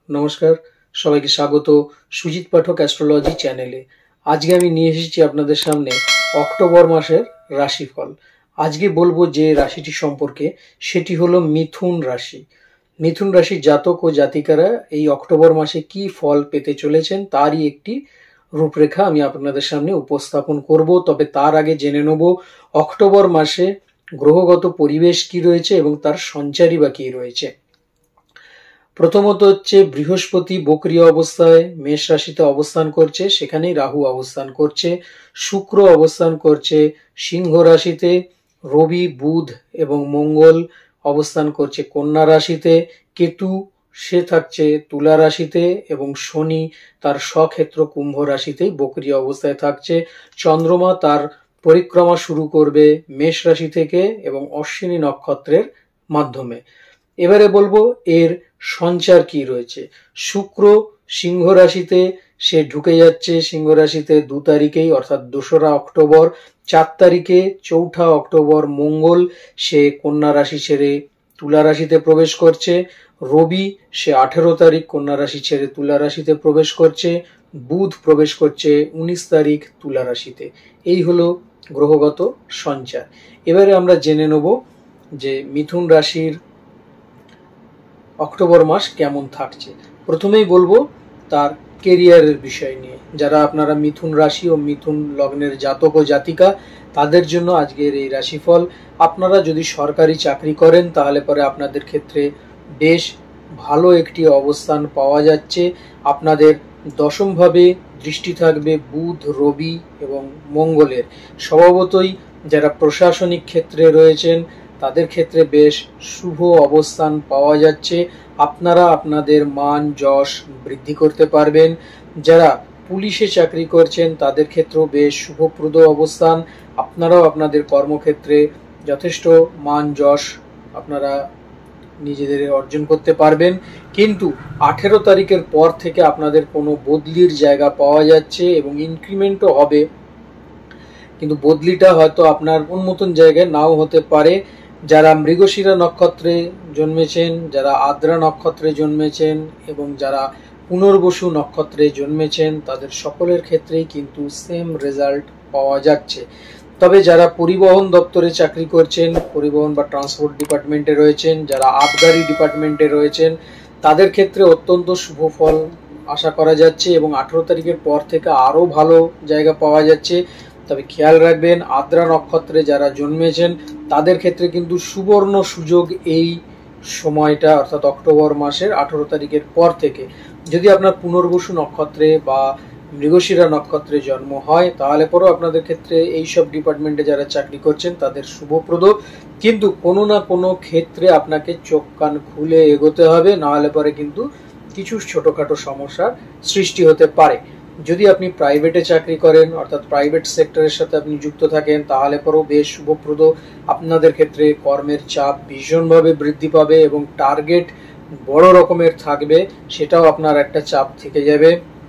নমস্কার, সবাইকে স্বাগত সুজিত পাঠক অ্যাস্ট্রোলজি চ্যানেলে। আজকে আমি নিয়ে এসেছি আপনাদের সামনে অক্টোবর মাসের রাশিফল। আজকে বলবো যে রাশিটি সম্পর্কে, সেটি হলো মিথুন রাশি। মিথুন রাশির জাতক ও জাতিকারা এই অক্টোবর মাসে কি ফল পেতে চলেছেন তারই একটি রূপরেখা আমি আপনাদের সামনে উপস্থাপন করব। তবে তার আগে জেনে নেব অক্টোবর মাসে গ্রহগত পরিবেশ কি রয়েছে এবং তার সঞ্চারী বা কি রয়েছে। প্রথমত হচ্ছে বৃহস্পতি বক্রিয় অবস্থায় মেষ রাশিতে অবস্থান করছে, সেখানেই রাহু অবস্থান করছে। শুক্র অবস্থান করছে সিংহ রাশিতে, রবি বুধ এবং মঙ্গল অবস্থান করছে কন্যা রাশিতে, কেতু সে থাকছে তুলা রাশিতে এবং শনি তার স্বক্ষেত্র কুম্ভ রাশিতেই বক্রিয় অবস্থায় থাকছে। চন্দ্রমা তার পরিক্রমা শুরু করবে মেষ রাশি থেকে এবং অশ্বিনী নক্ষত্রের মাধ্যমে। এবারে বলবো এর সঞ্চার কি রয়েছে। শুক্র সিংহ রাশিতে সে ঢুকে যাচ্ছে সিংহ রাশিতে 2 তারিখেই, অর্থাৎ 2রা অক্টোবর। 4 তারিখে 4ঠা অক্টোবর মঙ্গল সে কন্যা রাশি ছেড়ে তুলা রাশিতে প্রবেশ করছে। রবি সে 18 তারিখ কন্যা রাশি ছেড়ে তুলা রাশিতে প্রবেশ করছে। বুধ প্রবেশ করছে 19 তারিখ তুলা রাশিতে। এই হলো গ্রহগত সঞ্চার। এবারে আমরা জেনে নেব যে মিথুন রাশির অক্টোবর মাস কেমন থাকছে। প্রথমেই বলবো তার কেরিয়ারের বিষয় নিয়ে। যারা আপনারা মিথুন রাশি ও মিথুন লগ্নের জাতক ও জাতিকা, তাদের জন্য আজকের এই রাশিফল। আপনারা যদি সরকারি চাকরি করেন তাহলে পরে আপনাদের ক্ষেত্রে বেশ ভালো একটি অবস্থান পাওয়া যাচ্ছে। আপনাদের দশমভাবে দৃষ্টি থাকবে বুধ, রবি এবং মঙ্গলের। স্বভাবতই যারা প্রশাসনিক ক্ষেত্রে রয়েছেন তাদের ক্ষেত্রে বেশ শুভ অবস্থান পাওয়া যাচ্ছে। আপনারা আপনাদের মান যশ বৃদ্ধি করতে পারবেন। যারা পুলিশে চাকরি করছেন তাদের ক্ষেত্রেও বেশ শুভপ্রদ অবস্থান। আপনারাও আপনাদের কর্মক্ষেত্রে যথেষ্ট মান যশ আপনারা নিজেদের অর্জন করতে পারবেন। কিন্তু 18 তারিখের পর থেকে আপনাদের কোনো বদলির জায়গা পাওয়া যাচ্ছে এবং ইনক্রিমেন্টও হবে, কিন্তু বদলিটা হয়তো আপনার মতন জায়গায় নাও হতে পারে। যারা মৃগশিরা নক্ষত্রে জন্মেছেন, যারা আদ্রা নক্ষত্রে জন্মেছেন এবং যারা পুনর্বসু নক্ষত্রে জন্মেছেন তাদের সকলের ক্ষেত্রেই কিন্তু সেম রেজাল্ট পাওয়া যাচ্ছে। তবে যারা পরিবহন দপ্তরে চাকরি করছেন, পরিবহন বা ট্রান্সপোর্ট ডিপার্টমেন্টে রয়েছেন, যারা আবগারি ডিপার্টমেন্টে রয়েছেন, তাদের ক্ষেত্রে অত্যন্ত শুভ ফল আশা করা যাচ্ছে এবং 18 তারিখের পর থেকে আরও ভালো জায়গা পাওয়া যাচ্ছে। তবে খেয়াল রাখবেন, আদ্রা নক্ষত্রে যারা জন্মেছেন তাদের ক্ষেত্রে কিন্তু সুবর্ণ সুযোগ এই সময়টা, অর্থাৎ অক্টোবর মাসের 18 তারিখের পর থেকে। যদি আপনার পুনর্বসু নক্ষত্রে বা মৃগশিরা নক্ষত্রে জন্ম হয় তাহলে পরেও আপনাদের ক্ষেত্রে এই সব ডিপার্টমেন্টে যারা চাকরি করছেন তাদের শুভপ্রদ। কিন্তু কোনো না কোনো ক্ষেত্রে আপনাকে চোখ কান খুলে এগোতে হবে, নাহলে পরে কিন্তু কিছু ছোটখাটো সমস্যার সৃষ্টি হতে পারে। যদি আপনি প্রাইভেটে চাকরি করেন, অর্থাৎ প্রাইভেট সেক্টরের সাথে আপনি যুক্ত থাকেন, তাহলে পরেও বেশ শুভপ্রদ। আপনাদের ক্ষেত্রে কর্মের চাপ ভীষণভাবে বৃদ্ধি পাবে এবং টার্গেট বড় রকমের থাকবে, সেটাও আপনার একটা চাপ থেকে যাবে।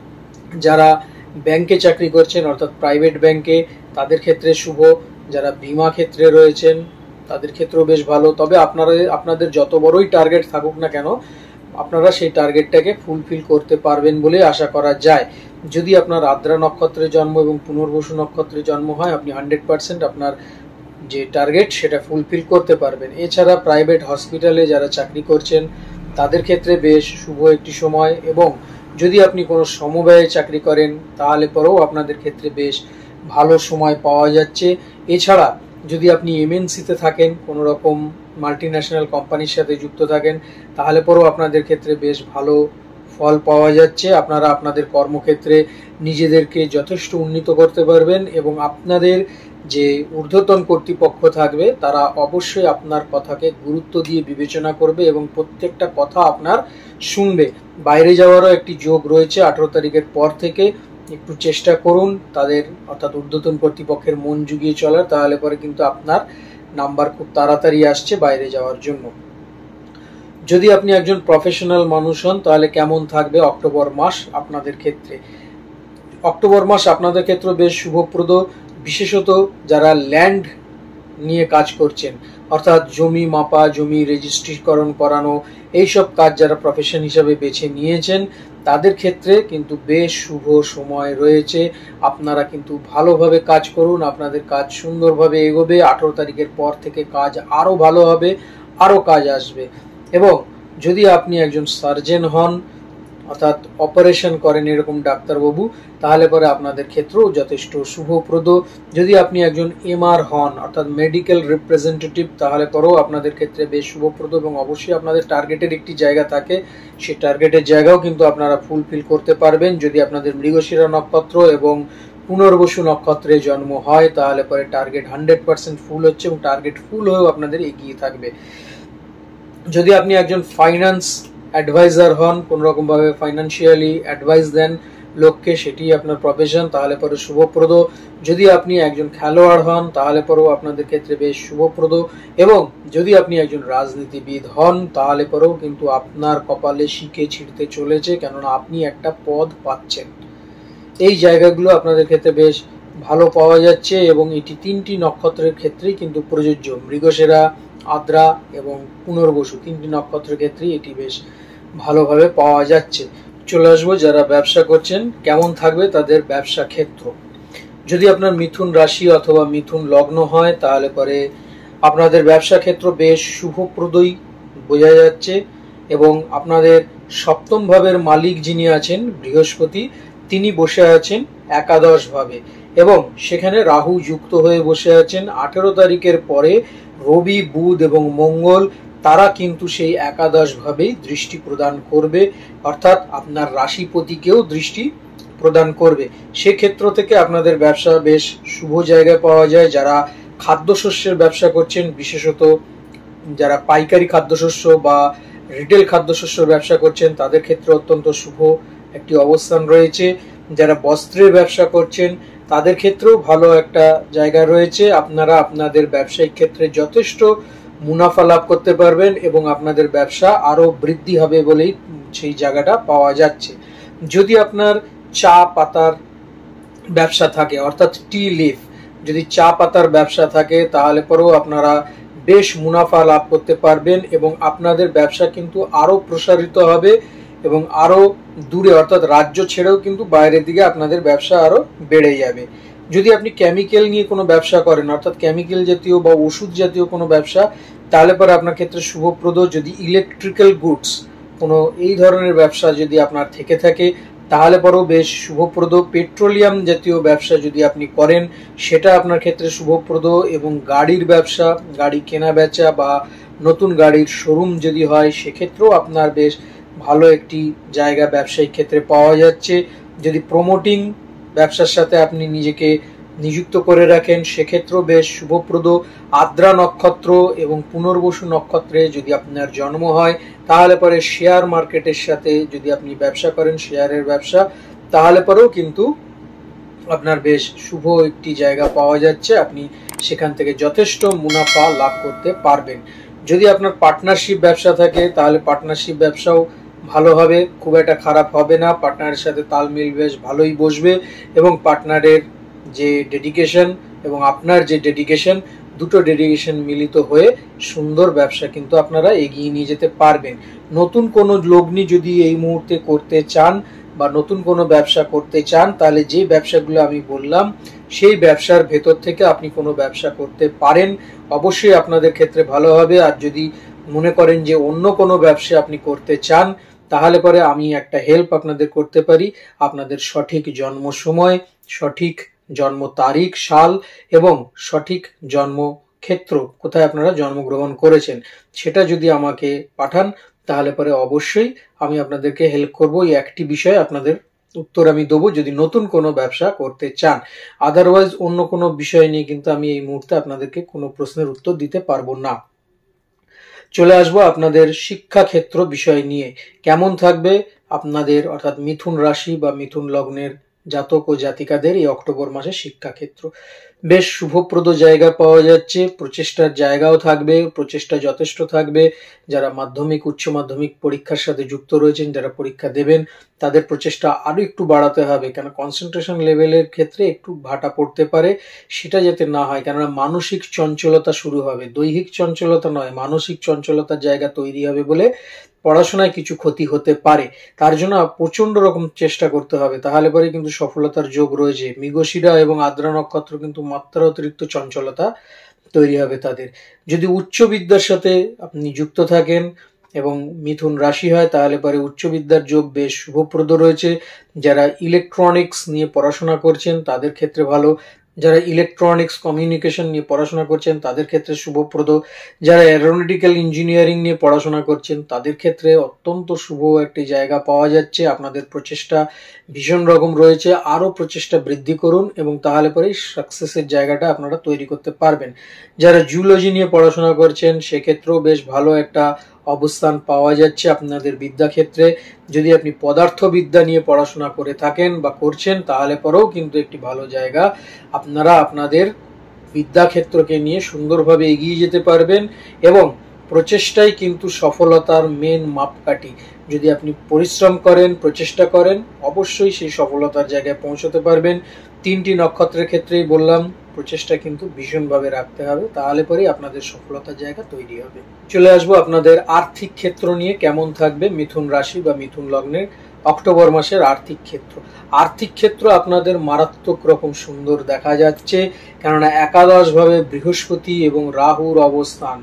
যারা ব্যাংকে চাকরি করছেন, অর্থাৎ প্রাইভেট ব্যাংকে, তাদের ক্ষেত্রে শুভ। যারা বীমা ক্ষেত্রে রয়েছেন তাদের ক্ষেত্রেও বেশ ভালো। তবে আপনাদের যত বড়ই টার্গেট থাকুক না কেন, আপনারা সেই টার্গেটটাকে ফুলফিল করতে পারবেন বলে আশা করা যায়। যদি আপনার আদ্রা নক্ষত্রে জন্ম এবং পুনর্বসু নক্ষত্রে জন্ম হয়, আপনি 100% আপনার যে টার্গেট সেটা ফুলফিল করতে পারবেন। এছাড়া প্রাইভেট হসপিটালে যারা চাকরি করছেন তাদের ক্ষেত্রে বেশ শুভ একটি সময়, এবং যদি আপনি কোনো সমবায়ে চাকরি করেন তাহলে পরেও আপনাদের ক্ষেত্রে বেশ ভালো সময় পাওয়া যাচ্ছে। এছাড়া যদি আপনি এমএনসিতে থাকেন, কোনো রকম মাল্টিন্যাশনাল কোম্পানির সাথে যুক্ত থাকেন, তাহলে পরেও আপনাদের ক্ষেত্রে বেশ ভালো ফল পাওয়া যাচ্ছে। আপনারা আপনাদের কর্মক্ষেত্রে নিজেদেরকে যথেষ্ট উন্নীত করতে পারবেন এবং আপনাদের যে ঊর্ধ্বতন কর্তৃপক্ষ থাকবে তারা অবশ্যই আপনার কথাকে গুরুত্ব দিয়ে বিবেচনা করবে এবং প্রত্যেকটা কথা আপনার শুনবে। বাইরে যাওয়ারও একটি যোগ রয়েছে 18 তারিখের পর থেকে। একটু চেষ্টা করুন তাদের, অর্থাৎ ঊর্ধ্বতন কর্তৃপক্ষের মন জুগিয়ে চলার, তাহলে পরে কিন্তু আপনার নাম্বার খুব তাড়াতাড়ি আসছে বাইরে যাওয়ার জন্য। যদি আপনি একজন প্রফেশনাল মানুষ হন তাহলে কেমন থাকবে অক্টোবর মাস আপনাদের ক্ষেত্রে। অক্টোবর মাস আপনাদের ক্ষেত্রে বেশ শুভপ্রদ, বিশেষত যারা ল্যান্ড নিয়ে কাজ করছেন, অর্থাৎ জমি মাপা, জমি রেজিস্ট্রিকরণ করানো, এইসব কাজ যারা প্রফেশন হিসাবে বেছে নিয়েছেন তাদের ক্ষেত্রে কিন্তু বেশ শুভ সময় রয়েছে। আপনারা কিন্তু ভালোভাবে কাজ করুন, আপনাদের কাজ সুন্দরভাবে এগোবে। 18 তারিখের পর থেকে কাজ আরো ভালো হবে, আরো কাজ আসবে। এবং যদি আপনি একজন সার্জন হন, অর্থাৎ অপারেশন করেন এরকম ডাক্তারবাবু, তাহলে পরে আপনাদের ক্ষেত্রেও যথেষ্ট শুভপ্রদ। যদি আপনি একজন এমআর হন, অর্থাৎ মেডিকেল রিপ্রেজেন্টেটিভ, তাহলে পরেও আপনাদের ক্ষেত্রে বেশ শুভপ্রদ। এবং অবশ্যই আপনাদের টার্গেটের একটি জায়গা থাকে, সেই টার্গেটের জায়গাও কিন্তু আপনারা ফুলফিল করতে পারবেন। যদি আপনাদের মৃগশিরা নক্ষত্র এবং পুনর্বসু নক্ষত্রে জন্ম হয় তাহলে পরে টার্গেট 100% ফুল হচ্ছে এবং টার্গেট ফুল হয়েও আপনাদের এগিয়ে থাকবে। যদি আপনি একজন ফাইন্যান্স অ্যাডভাইজার হন, কোন রকম ভাবে ফাইন্যান্সিয়ালি অ্যাডভাইস দেন লোককে, সেটি আপনার প্রফেশন, তাহলে পরে শুভপ্রদ। যদি আপনি একজন খেলোয়াড় হন তাহলে পরেও আপনাদের ক্ষেত্রে বেশ শুভপ্রদ। এবং যদি আপনি একজন রাজনীতিবিদ হন তাহলে পরেও কিন্তু আপনার কপালে শিকে ছিঁড়তে চলেছে, কেননা আপনি একটা পদ পাচ্ছেন। এই জায়গাগুলো আপনাদের ক্ষেত্রে বেশ ভালো পাওয়া যাচ্ছে এবং এটি 3টি নক্ষত্রের ক্ষেত্রেই কিন্তু প্রযোজ্য। মৃগশিরা, আদ্রা এবং পুনর্বসু 3টি নক্ষত্রের ক্ষেত্রেই এটি বেশ ভালোভাবে পাওয়া যাচ্ছে। চলে আসবো যারা ব্যবসা করছেন কেমন থাকবে তাদের ব্যবসা ক্ষেত্র। যদি আপনার মিথুন রাশি অথবা মিথুন লগ্ন হয় তাহলে পরে আপনাদের ব্যবসা ক্ষেত্র বেশ শুভপ্রদই বোঝা যাচ্ছে। এবং আপনাদের সপ্তম ভাবের মালিক যিনি আছেন বৃহস্পতি, তিনি বসে আছেন একাদশ ভাবে এবং সেখানে রাহু যুক্ত হয়ে বসে আছেন। 18 তারিখের পরে রবি, বুধ এবং মঙ্গল তারা কিন্তু সেই একাদশ ভাবেই দৃষ্টি প্রদান করবে, অর্থাৎ আপনার রাশিপতিকেও দৃষ্টি প্রদান করবে। সেক্ষেত্র থেকে আপনাদের ব্যবসা বেশ শুভ জায়গায় পাওয়া যায়। যারা খাদ্যশস্যের ব্যবসা করছেন, বিশেষত যারা পাইকারি খাদ্যশস্য বা রিটেল খাদ্যশস্যের ব্যবসা করছেন তাদের ক্ষেত্রে অত্যন্ত শুভ একটি অবস্থান রয়েছে। যারা বস্ত্রের ব্যবসা করছেন তাদের ক্ষেত্রেও ভালো একটা জায়গা রয়েছে। আপনারা আপনাদের ব্যবসায়িক ক্ষেত্রে যথেষ্ট মুনাফা লাভ করতে পারবেন এবং আপনাদের ব্যবসা আরো বৃদ্ধি হবে বলেই সেই জায়গাটা পাওয়া যাচ্ছে। যদি আপনার চা পাতার ব্যবসা থাকে, অর্থাৎ টি লিফ, যদি চা পাতার ব্যবসা থাকে তাহলে পরেও আপনারা বেশ মুনাফা লাভ করতে পারবেন এবং আপনাদের ব্যবসা কিন্তু আরো প্রসারিত হবে এবং আরো দূরে, অর্থাৎ রাজ্য ছেড়েও কিন্তু বাইরের দিকে আপনাদের ব্যবসা আরো বেড়ে যাবে। যদি আপনি কেমিক্যাল নিয়ে কোনো ব্যবসা করেন, অর্থাৎ কেমিক্যাল জাতীয় বা ওষুধ জাতীয় কোনো ব্যবসা, তাহলে পরে আপনার ক্ষেত্রে শুভপ্রদ। যদি ইলেকট্রিক্যাল গুডস কোনো এই ধরনের ব্যবসা যদি আপনার থেকে থাকে তাহলে পরেও বেশ শুভপ্রদ। পেট্রোলিয়াম জাতীয় ব্যবসা যদি আপনি করেন সেটা আপনার ক্ষেত্রে শুভপ্রদ। এবং গাড়ির ব্যবসা, গাড়ি কেনা বেচা বা নতুন গাড়ির শোরুম যদি হয় সেক্ষেত্রেও আপনার বেশ ভালো একটি জায়গা ব্যবসায়িক ক্ষেত্রে পাওয়া যাচ্ছে। যদি প্রমোটিং ব্যবসার সাথে আপনি নিজেকে নিযুক্ত করে রাখেন সেক্ষেত্রেও বেশ শুভপ্রদ। আদ্রা নক্ষত্র এবং পুনর্বসু নক্ষত্রে যদি আপনার জন্ম হয় তাহলে পরে শেয়ার মার্কেটের সাথে যদি আপনি ব্যবসা করেন, শেয়ারের ব্যবসা, তাহলে পরেও কিন্তু আপনার বেশ শুভ একটি জায়গা পাওয়া যাচ্ছে। আপনি সেখান থেকে যথেষ্ট মুনাফা লাভ করতে পারবেন। যদি আপনার পার্টনারশিপ ব্যবসা থাকে তাহলে পার্টনারশিপ ব্যবসাও ভালো হবে, খুব একটা খারাপ হবে না। পার্টনারের সাথে তালমিল বেশ ভালোই বসবে এবং পার্টনারের যে ডেডিকেশন এবং আপনার যে ডেডিকেশন, দুটো ডেডিকেশন মিলিত হয়ে সুন্দর ব্যবসা কিন্তু আপনারা এগিয়ে নিয়ে যেতে পারবেন। নতুন কোনো লগ্নি যদি এই মুহূর্তে করতে চান বা নতুন কোনো ব্যবসা করতে চান তাহলে যে ব্যবসাগুলো আমি বললাম সেই ব্যবসার ভেতর থেকে আপনি কোনো ব্যবসা করতে পারেন, অবশ্যই আপনাদের ক্ষেত্রে ভালো হবে। আর যদি মনে করেন যে অন্য কোনো ব্যবসা আপনি করতে চান তাহলে পরে আমি একটা হেল্প আপনাদের করতে পারি। আপনাদের সঠিক জন্ম সময়, সঠিক জন্ম তারিখ, সাল এবং সঠিক জন্ম ক্ষেত্র, কোথায় আপনারা জন্মগ্রহণ করেছেন, সেটা যদি আমাকে পাঠান তাহলে পরে অবশ্যই আমি আপনাদেরকে হেল্প করব। এই একটি বিষয়ে আপনাদের উত্তর আমি দেবো যদি নতুন কোনো ব্যবসা করতে চান। আদারওয়াইজ অন্য কোনো বিষয় নিয়ে কিন্তু আমি এই মুহূর্তে আপনাদেরকে কোনো প্রশ্নের উত্তর দিতে পারবো না। চলে আসবো আপনাদের শিক্ষা ক্ষেত্র বিষয় নিয়ে। কেমন থাকবে আপনাদের, অর্থাৎ মিথুন রাশি বা মিথুন লগ্নের জাতক ও জাতিকাদের এই অক্টোবর মাসে শিক্ষাক্ষেত্র। বেশ শুভপ্রদ জায়গা পাওয়া যাচ্ছে, প্রচেষ্টার জায়গাও থাকবে, প্রচেষ্টা যথেষ্ট থাকবে। যারা মাধ্যমিক উচ্চ মাধ্যমিক পরীক্ষার সাথে যুক্ত রয়েছেন, যারা পরীক্ষা দেবেন, তাদের প্রচেষ্টা আরো একটু বাড়াতে হবে, কেন কনসেন্ট্রেশন লেভেলের ক্ষেত্রে একটু ভাটা পড়তে পারে, সেটা যাতে না হয়। কেননা মানসিক চঞ্চলতা শুরু হবে, দৈহিক চঞ্চলতা নয়, মানসিক চঞ্চলতার জায়গা তৈরি হবে বলে পড়াশোনায় কিছু ক্ষতি হতে পারে। তার জন্য প্রচন্ড রকম চেষ্টা করতে হবে, তাহলে পরে কিন্তু সফলতার যোগ রয়েছে। মৃগশিরা এবং আদ্রা নক্ষত্র কিন্তু মাত্রা অতিরিক্ত চঞ্চলতা তৈরি হবে তাদের। যদি উচ্চ বিদ্যার সাথে আপনি যুক্ত থাকেন এবং মিথুন রাশি হয়, তাহলে পরে উচ্চ বিদ্যার যোগ বেশ শুভপ্রদ রয়েছে। যারা ইলেকট্রনিক্স নিয়ে পড়াশোনা করছেন তাদের ক্ষেত্রে ভালো, যারা ইলেকট্রনিক্স কমিউনিকেশন নিয়ে পড়াশোনা করছেন তাদের ক্ষেত্রে শুভপ্রদ, যারা এরোনটিক্যাল ইঞ্জিনিয়ারিং নিয়ে পড়াশোনা করছেন তাদের ক্ষেত্রে অত্যন্ত শুভ একটি জায়গা পাওয়া যাচ্ছে। আপনাদের প্রচেষ্টা ভীষণ রকম রয়েছে, আরো প্রচেষ্টা বৃদ্ধি করুন এবং তাহলে পরে সাকসেসের জায়গাটা আপনারা তৈরি করতে পারবেন। যারা জুলজি নিয়ে পড়াশোনা করছেন সেক্ষেত্রেও বেশ ভালো একটা অবস্থান পাওয়া যাচ্ছে আপনাদের বিদ্যাক্ষেত্রে। যদি আপনি পদার্থবিদ্যা নিয়ে পড়াশোনা করে থাকেন বা করছেন, তাহলে পরেও কিন্তু একটি ভালো জায়গা, আপনারা আপনাদের বিদ্যাক্ষেত্রকে নিয়ে সুন্দরভাবে এগিয়ে যেতে পারবেন এবং প্রচেষ্টাই কিন্তু সফলতার মেন মাপকাঠি। যদি আপনি পরিশ্রম করেন, প্রচেষ্টা করেন, অবশ্যই সেই সফলতার জায়গায় পৌঁছতে পারবেন। 3টি নক্ষত্রের ক্ষেত্রেই বললাম প্রচেষ্টা কিন্তু ভীষণভাবে রাখতে হবে, তাহলে পরেই আপনাদের সফলতার জায়গা তৈরি হবে। চলে আসবো আপনাদের আর্থিক ক্ষেত্র নিয়ে কেমন থাকবে মিথুন রাশি বা মিথুন লগ্নের অক্টোবর মাসের আর্থিক ক্ষেত্র। আর্থিক ক্ষেত্র আপনাদের মারাত্মক রকম সুন্দর দেখা যাচ্ছে, কেননা একাদশ ভাবে বৃহস্পতি এবং রাহুর অবস্থান।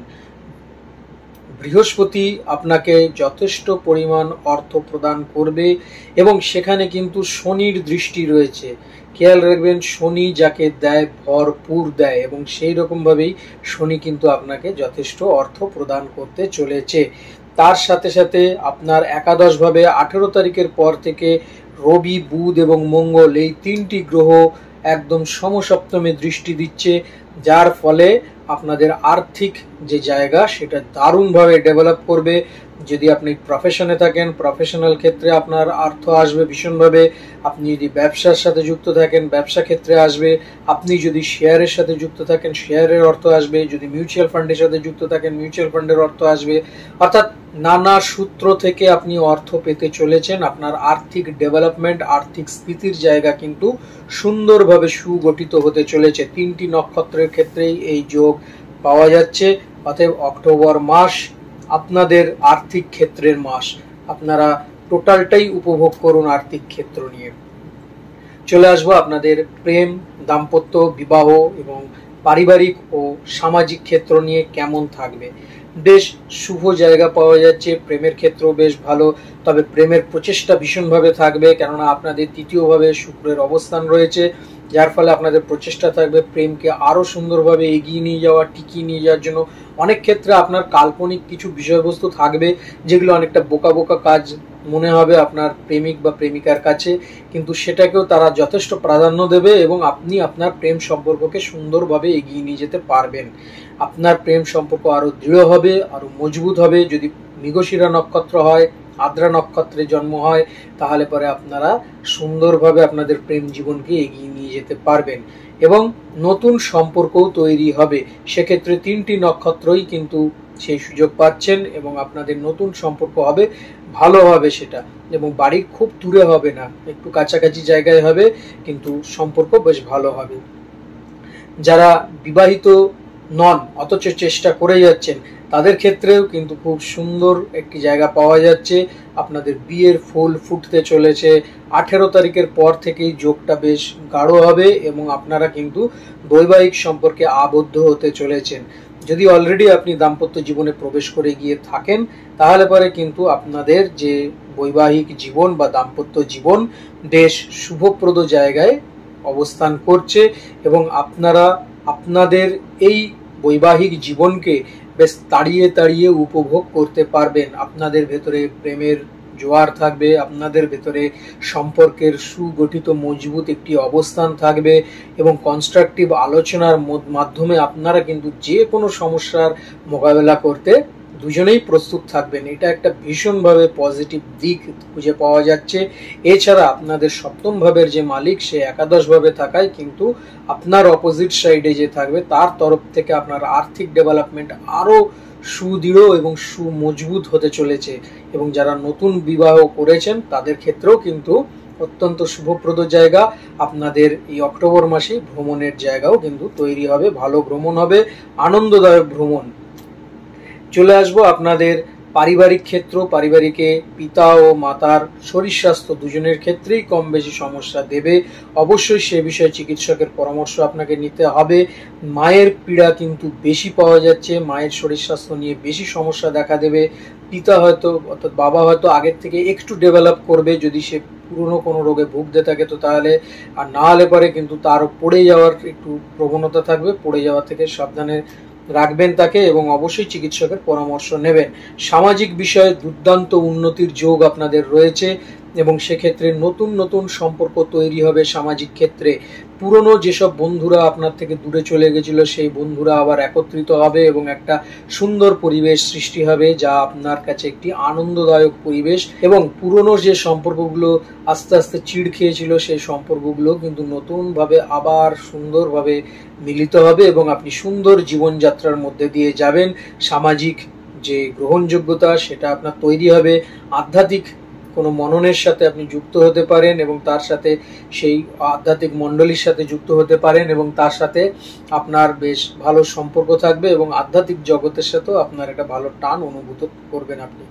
বৃহস্পতি আপনাকে যথেষ্ট পরিমাণ অর্থ প্রদান করবে এবং সেখানে কিন্তু শনির দৃষ্টি রয়েছে। খেয়াল রাখবেন, শনি যাকে দেয় ভরপুর দেয় এবং সেই রকম ভাবেই শনি কিন্তু আপনাকে যথেষ্ট অর্থ প্রদান করতে চলেছে। তার সাথে সাথে আপনার একাদশ ভাবে 18 তারিখের পর থেকে রবি, বুধ এবং মঙ্গল এই 3টি গ্রহ একদম সমসপ্তমে দৃষ্টি দিচ্ছে, যার ফলে আপনাদের আর্থিক যে জায়গা সেটা দারুণভাবে ডেভেলপ করবে। যদি আপনি প্রফেশনে থাকেন, প্রফেশনাল ক্ষেত্রে আপনার অর্থ আসবে ভীষণভাবে। আপনি যদি ব্যবসার সাথে যুক্ত থাকেন, ব্যবসা ক্ষেত্রে আসবে। আপনি যদি শেয়ারের সাথে যুক্ত থাকেন, শেয়ারের অর্থ আসবে। যদি মিউচুয়াল ফান্ডের সাথে যুক্ত থাকেন, মিউচুয়াল ফান্ডের অর্থ আসবে। অর্থাৎ নানা সূত্র থেকে আপনি অর্থ পেতে চলেছেন। আপনার আর্থিক ডেভেলপমেন্ট, আর্থিক স্থিতির জায়গা কিন্তু সুন্দরভাবে সুগঠিত হতে চলেছে। 3টি নক্ষত্রের ক্ষেত্রেই এই যোগ পাওয়া যাচ্ছে। অতএব অক্টোবর মাস আপনাদের আর্থিক ক্ষেত্রের মাস। আপনারা টোটালটাই উপভোগ করুন আর্থিক ক্ষেত্র নিয়ে। চলে আসবো আপনাদের প্রেম, দাম্পত্য, বিবাহ এবং পারিবারিক ও সামাজিক ক্ষেত্র নিয়ে কেমন থাকবে। বেশ শুভ জায়গা পাওয়া যাচ্ছে, প্রেমের ক্ষেত্র বেশ ভালো, তবে প্রেমের প্রচেষ্টা ভীষণভাবে থাকবে, কেননা আপনাদের 3য় ভাবে শুক্রের অবস্থান রয়েছে, যার ফলে আপনাদের প্রচেষ্টা থাকবে প্রেমকে আরো সুন্দরভাবে এগিয়ে নিয়ে যাওয়া, টিকিয়ে নিয়ে যাওয়ার জন্য। অনেক ক্ষেত্রে আপনার কাল্পনিক কিছু বিষয়বস্তু থাকবে যেগুলো অনেকটা বোকা বোকা কাজ মনে হবে আপনার প্রেমিক বা প্রেমিকার কাছে, কিন্তু সেটাকেও তারা যথেষ্ট প্রাধান্য দেবে এবং আপনি আপনার প্রেম সম্পর্ককে সুন্দরভাবে এগিয়ে নিয়ে যেতে পারবেন। আপনার প্রেম সম্পর্ক আরো দৃঢ় হবে, আরো মজবুত হবে। যদি মৃগশিরা নক্ষত্র হয়, আদ্রা নক্ষত্রে জন্ম হয়, তাহলে পরে আপনারা সুন্দরভাবে আপনাদের প্রেম জীবনকে এগিয়ে নিয়ে যেতে পারবেন এবং নতুন সম্পর্কও তৈরি হবে। সেক্ষেত্রে 3টি নক্ষত্রই কিন্তু সেই সুযোগ পাচ্ছেন এবং আপনাদের নতুন সম্পর্ক হবে, ভালো হবে সেটা, এবং বাড়ির খুব দূরে হবে না, একটু কাছাকাছি জায়গায় হবে, কিন্তু সম্পর্ক বেশ ভালো হবে। যারা বিবাহিত নন অথচ চেষ্টা করে যাচ্ছেন, তাদের ক্ষেত্রেও কিন্তু খুব সুন্দর একটি জায়গা পাওয়া যাচ্ছে। আপনাদের বিয়ের ফুল ফুটতে চলেছে। 18 তারিখের পর থেকেই যোগটা বেশ গাঢ় হবে এবং আপনারা কিন্তু বৈবাহিক সম্পর্কে আবদ্ধ হতে চলেছেন। যদি অলরেডি আপনি দাম্পত্য জীবনে প্রবেশ করে গিয়ে থাকেন, তাহলে পরে কিন্তু আপনাদের যে বৈবাহিক জীবন বা দাম্পত্য জীবন বেশ শুভপ্রদ জায়গায় অবস্থান করছে এবং আপনারা আপনাদের এই বৈবাহিক জীবনকে বেশ তাড়িয়ে তাড়িয়ে উপভোগ করতে পারবেন। আপনাদের ভেতরে প্রেমের জোয়ার থাকবে, আপনাদের ভেতরে সম্পর্কের সুগঠিত মজবুত একটি অবস্থান থাকবে এবং কনস্ট্রাকটিভ আলোচনার মাধ্যমে আপনারা কিন্তু যে কোনো সমস্যার মোকাবেলা করতে দুজনেই প্রস্তুত থাকবেন। এটা একটা ভীষণভাবে পজিটিভ দিক খুঁজে পাওয়া যাচ্ছে। এছাড়া আপনাদের সপ্তম ভাবের যে মালিক সে একাদশ ভাবে থাকায় কিন্তু আপনার অপোজিট সাইডে যে থাকবে তার তরফ থেকে আপনার আর্থিক ডেভেলপমেন্ট আরো সুদৃঢ় এবং সুমজবুত হতে চলেছে। এবং যারা নতুন বিবাহ করেছেন তাদের ক্ষেত্রেও কিন্তু অত্যন্ত শুভপ্রদ জায়গা। আপনাদের এই অক্টোবর মাসে ভ্রমণের জায়গাও কিন্তু তৈরি হবে, ভালো ভ্রমণ হবে, আনন্দদায়ক ভ্রমণ। চলে আসবো আপনাদের পারিবারিক ক্ষেত্র। পারিবারিকে পিতা ও মাতার শরীর স্বাস্থ্য দুজনের ক্ষেত্রেই কম বেশি সমস্যা দেবে। অবশ্যই সে বিষয়ে চিকিৎসকের পরামর্শ আপনাকে নিতে হবে। মায়ের পীড়া কিন্তু বেশি পাওয়া যাচ্ছে, মায়ের শরীর স্বাস্থ্য নিয়ে বেশি সমস্যা দেখা দেবে। পিতা হয়তো অর্থাৎ বাবা হয়তো আগের থেকে একটু ডেভেলপ করবে যদি সে পুরনো কোনো রোগে ভুগতে থাকে, তো তাহলে আর না হলে পরে কিন্তু তার পড়ে যাওয়ার একটু প্রবণতা থাকবে। পড়ে যাওয়া থেকে সাবধানে রাখবেন তাকে এবং অবশ্যই চিকিৎসকের পরামর্শ নেবেন। সামাজিক বিষয়ে দুর্দান্ত উন্নতির যোগ আপনাদের রয়েছে এবং সেক্ষেত্রে নতুন নতুন সম্পর্ক তৈরি হবে সামাজিক ক্ষেত্রে। পুরনো যেসব বন্ধুরা আপনার থেকে দূরে চলে গেছিল সেই বন্ধুরা আবার একত্রিত হবে এবং একটা সুন্দর পরিবেশ সৃষ্টি হবে যা আপনার কাছে একটি আনন্দদায়ক পরিবেশ। এবং পুরনো যে সম্পর্কগুলো আস্তে আস্তে চিড় খেয়েছিল সেই সম্পর্কগুলো কিন্তু নতুনভাবে আবার সুন্দরভাবে মিলিত হবে এবং আপনি সুন্দর জীবনযাত্রার মধ্যে দিয়ে যাবেন। সামাজিক যে গ্রহণযোগ্যতা সেটা আপনার তৈরি হবে। আধ্যাত্মিক কোনো মননের সাথে আপনি যুক্ত হতে পারেন এবং তার সাথে সেই আধ্যাত্মিক মণ্ডলীর সাথে যুক্ত হতে পারেন এবং তার সাথে আপনার বেশ ভালো সম্পর্ক থাকবে এবং আধ্যাত্মিক জগতের সাথেও আপনার একটা ভালো টান অনুভূত করবেন আপনি।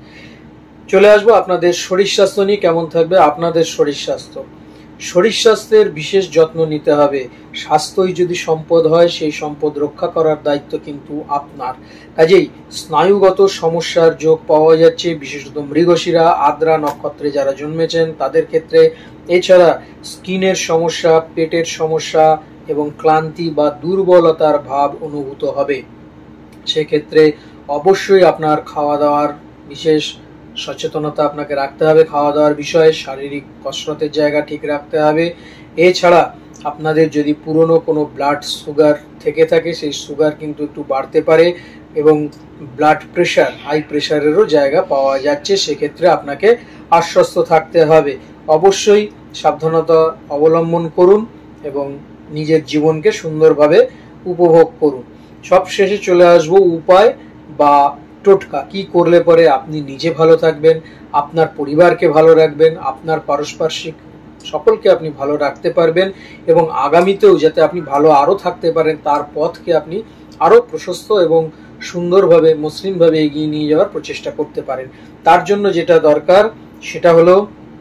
চলে আসবো আপনাদের শরীর স্বাস্থ্য নিয়ে। কেমন থাকবে আপনাদের শরীর স্বাস্থ্য? শরীর স্বাস্থ্যের বিশেষ যত্ন নিতে হবে। স্বাস্থ্যই যদি সম্পদ হয় সেই সম্পদ রক্ষা করার দায়িত্ব কিন্তু আপনার। কাজেই স্নায়ুগত সমস্যার যোগ পাওয়া যাচ্ছে, বিশেষত মৃগশিরা আদ্রা নক্ষত্রে যারা জন্মেছেন তাদের ক্ষেত্রে। এছাড়া স্কিনের সমস্যা, পেটের সমস্যা এবং ক্লান্তি বা দুর্বলতার ভাব অনুভূত হবে। সেক্ষেত্রে অবশ্যই আপনার খাওয়া দাওয়ার বিশেষ সচেতনতা আপনাকে রাখতে হবে। খাওয়া দাওয়ার বিষয়ে শারীরিক কসরতের জায়গা ঠিক রাখতে হবে। এছাড়া আপনাদের যদি পুরনো কোনো ব্লাড সুগার থেকে থাকে সেই সুগার কিন্তু একটু বাড়তে পারে এবং ব্লাড প্রেশার, হাই প্রেশারেরও জায়গা পাওয়া যাচ্ছে। সেক্ষেত্রে আপনাকে আশ্বস্ত থাকতে হবে। অবশ্যই সাবধানতা অবলম্বন করুন এবং নিজের জীবনকে সুন্দরভাবে উপভোগ করুন। সব শেষে চলে আসবো উপায় বা টোটকা। কি করলে পরে আপনি নিজে ভালো থাকবেন, আপনার পরিবারকে ভালো রাখবেন, আপনার পারস্পরিক সকলকে আপনি ভালো রাখতে পারবেন এবং আগামীতেও যাতে আপনি ভালো আরো থাকতে পারেন তার পথকে আপনি আরো প্রশস্ত এবং সুন্দরভাবে মসৃণভাবে এগিয়ে নিয়ে যাওয়ার প্রচেষ্টা করতে পারেন। তার জন্য যেটা দরকার সেটা হলো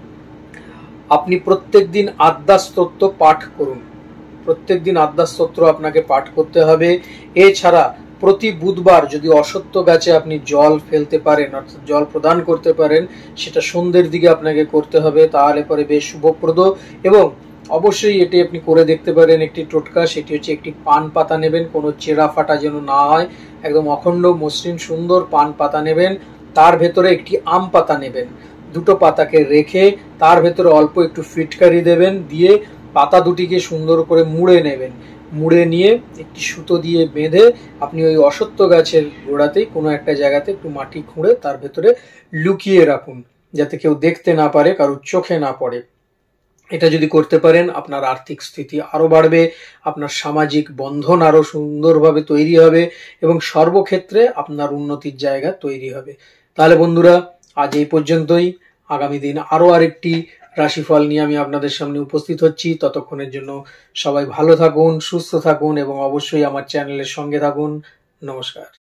আপনি প্রত্যেকদিন আদ্যাস্তোত্র পাঠ করুন। প্রত্যেকদিন আদ্যাস্তোত্র আপনাকে পাঠ করতে হবে। এছাড়া প্রতি বুধবার যদি অশ্বত্থ গাছে আপনি জল ফেলতে পারেন অর্থাৎ জল প্রদান করতে পারেন, সেটা সন্ধ্যের দিকে আপনাকে করতে হবে, তাহলে পরে বেশ শুভপ্রদ। এবং অবশ্যই এটি আপনি করে দেখতে পারেন। একটি টোটকা, সেটি হচ্ছে একটি পান পাতা নেবেন, কোনো চেরা ফাটা যেন না হয়, একদম অখণ্ড মসৃণ সুন্দর পান পাতা নেবেন। তার ভেতরে একটি আম পাতা নেবেন, দুটো পাতাকে রেখে তার ভেতরে অল্প একটু ফিটকারি দেবেন, দিয়ে পাতা দুটিকে সুন্দর করে মুড়ে নেবেন। মুড়ে নিয়ে একটি সুতো দিয়ে বেঁধে আপনি ওই অশ্বত্থ গাছের গোড়াতেই কোনো একটা জায়গাতে একটু মাটি খুঁড়ে তার ভেতরে লুকিয়ে রাখুন, যাতে কেউ দেখতে না পারে, কারোর চোখে না পড়ে। এটা যদি করতে পারেন আপনার আর্থিক স্থিতি আরো বাড়বে, আপনার সামাজিক বন্ধন আরো সুন্দরভাবে তৈরি হবে এবং সর্বক্ষেত্রে আপনার উন্নতির জায়গা তৈরি হবে। তাহলে বন্ধুরা আজ এই পর্যন্তই। আগামী দিন আরো আরেকটি রাশিফল নিয়ে আমি আপনাদের সামনে উপস্থিত হচ্ছি। ততক্ষণের জন্য সবাই ভালো থাকুন, সুস্থ থাকুন এবং অবশ্যই আমার চ্যানেলের সঙ্গে থাকুন। নমস্কার।